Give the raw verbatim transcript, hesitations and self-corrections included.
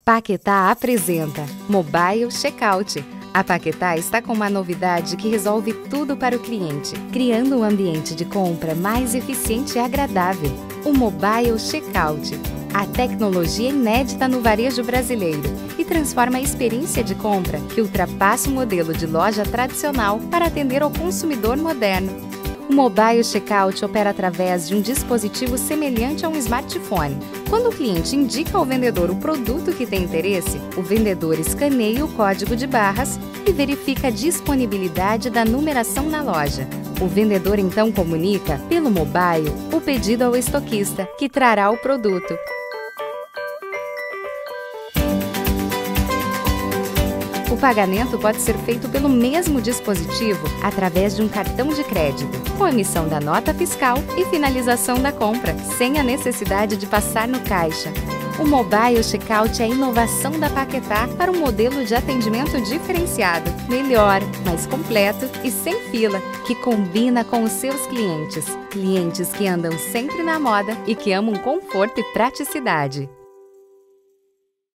Paquetá apresenta Mobile Checkout. A Paquetá está com uma novidade que resolve tudo para o cliente, criando um ambiente de compra mais eficiente e agradável. O Mobile Checkout, a tecnologia inédita no varejo brasileiro, e transforma a experiência de compra que ultrapassa o modelo de loja tradicional para atender ao consumidor moderno. O Mobile Checkout opera através de um dispositivo semelhante a um smartphone. Quando o cliente indica ao vendedor o produto que tem interesse, o vendedor escaneia o código de barras e verifica a disponibilidade da numeração na loja. O vendedor então comunica, pelo mobile, o pedido ao estoquista, que trará o produto. O pagamento pode ser feito pelo mesmo dispositivo através de um cartão de crédito, com emissão da nota fiscal e finalização da compra, sem a necessidade de passar no caixa. O Mobile Checkout é a inovação da Paquetá para um modelo de atendimento diferenciado, melhor, mais completo e sem fila, que combina com os seus clientes. Clientes que andam sempre na moda e que amam conforto e praticidade.